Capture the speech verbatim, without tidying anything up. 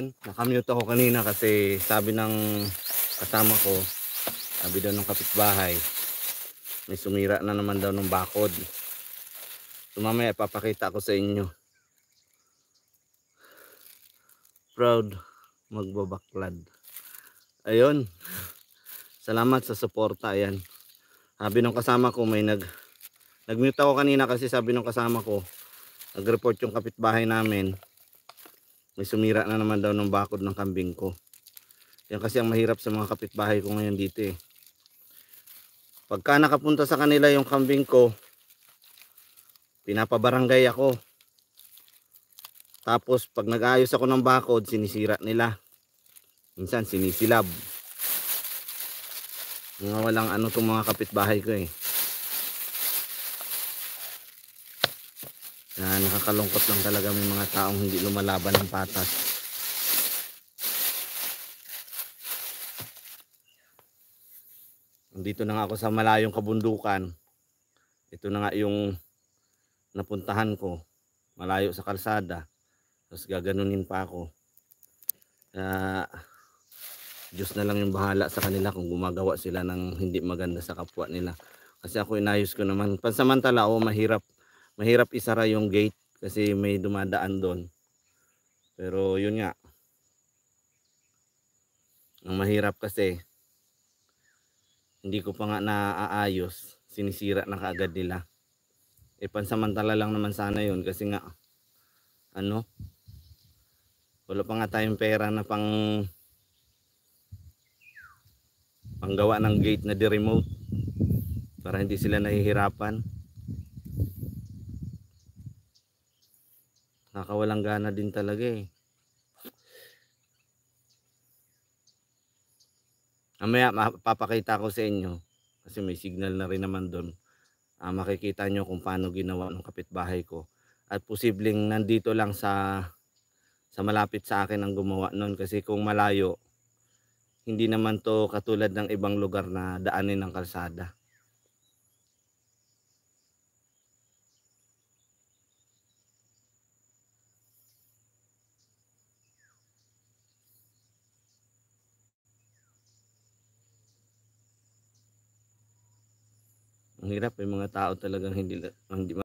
Ayun, nakamute ako kanina kasi sabi ng kasama ko, sabi daw ng kapitbahay, may sumira na naman daw ng bakod. So mamaya ipapakita ko sa inyo. Proud magbabaklad. Ayun, salamat sa suporta. Ayan, sabi ng kasama ko, may nag nagmute ako kanina kasi sabi ng kasama ko, nag-report yung kapitbahay namin, may sumira na naman daw ng bakod ng kambing ko. Yan kasi ang mahirap sa mga kapitbahay ko ngayon dito eh. Pagka nakapunta sa kanila yung kambing ko, pinapabarangay ako. Tapos pag nag-aayos ako ng bakod, sinisira nila. Minsan sinisilab. Mga walang ano tong mga kapitbahay ko eh. Na nakakalungkot lang talaga, may mga taong hindi lumalaban ng patas. Dito na nga ako sa malayong kabundukan. Ito na nga yung napuntahan ko. Malayo sa kalsada. Tapos gaganunin pa ako. Kaya Diyos na lang yung bahala sa kanila kung gumagawa sila ng hindi maganda sa kapwa nila. Kasi ako inayos ko naman. Pansamantala o mahirap. Mahirap isara yung gate kasi may dumadaan doon. Pero yun nga. Ang mahirap kasi hindi ko pa nga naaayos. Sinisira na kaagad nila. E pansamantala lang naman sana yun kasi nga ano, wala pa nga tayong pera na pang panggawa ng gate na di-remote para hindi sila nahihirapan. Nakakawalang gana din talaga eh. Mamaya mapapakita ko sa inyo kasi may signal na rin naman doon. Uh, makikita nyo kung paano ginawa ng kapitbahay ko. At posibleng nandito lang sa sa malapit sa akin ang gumawa nun kasi kung malayo, hindi naman to katulad ng ibang lugar na daanin ng kalsada. Ang hirap, may mga tao talagang hindi, hindi